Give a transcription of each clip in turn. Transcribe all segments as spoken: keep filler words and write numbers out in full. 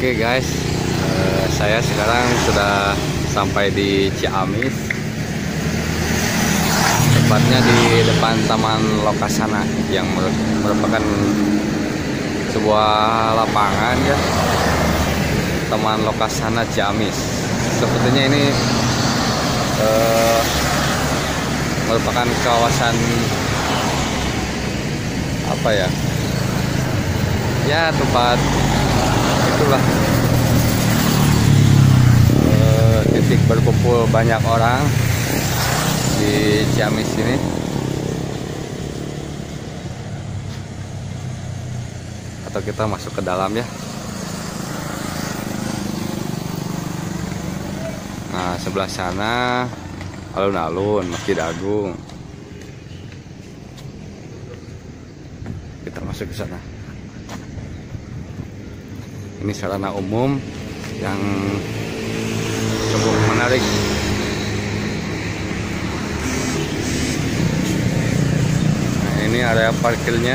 Oke guys, eh, saya sekarang sudah sampai di Ciamis, tepatnya di depan Taman Lokasana yang merupakan sebuah lapangan ya, Taman Lokasana Ciamis. Sepertinya ini eh, merupakan kawasan apa ya? Ya tempat itulah uh, titik berkumpul banyak orang di Ciamis ini. Atau kita masuk ke dalam ya. Nah, sebelah sana alun-alun Masjid Agung. Kita masuk ke sana. Ini sarana umum yang cukup menarik. Nah, ini area parkirnya.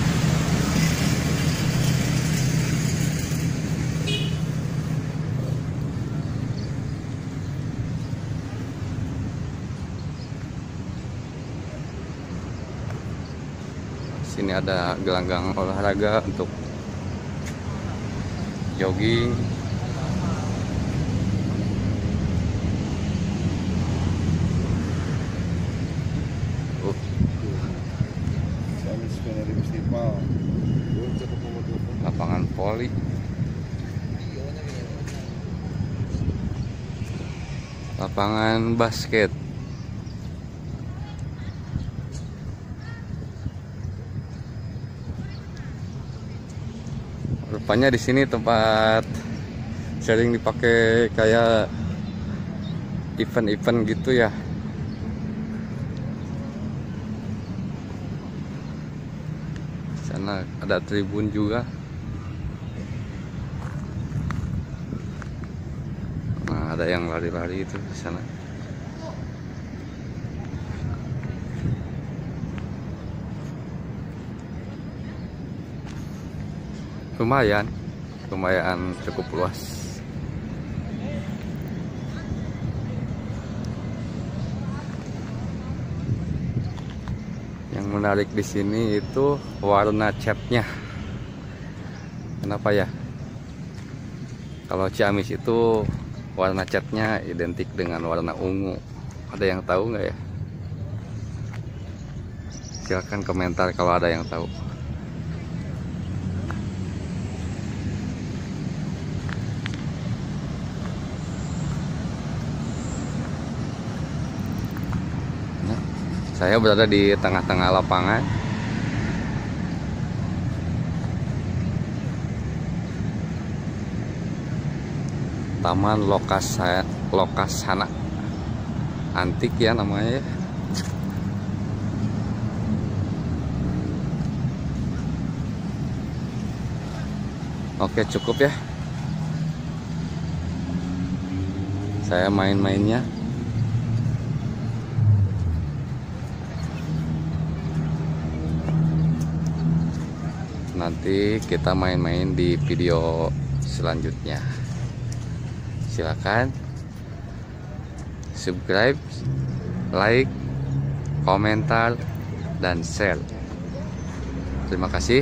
Sini ada gelanggang olahraga untuk jogging. Uh. Lapangan voli. Lapangan basket. Rupanya di sini tempat sering dipakai kayak event-event gitu ya. Sana ada tribun juga. Nah, ada yang lari-lari itu di sana. Lumayan, lumayan cukup luas. Yang menarik di sini itu warna catnya. Kenapa ya? Kalau Ciamis itu warna catnya identik dengan warna ungu. Ada yang tahu nggak ya? Silahkan komentar kalau ada yang tahu. Saya berada di tengah-tengah lapangan. Taman Lokasana, Lokasana. Antik ya namanya. Oke, cukup ya. Saya main-mainnya. Nanti kita main-main di video selanjutnya. Silakan subscribe, like, komentar, dan share. Terima kasih.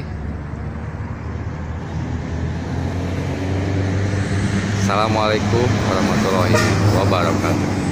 Assalamualaikum warahmatullahi wabarakatuh.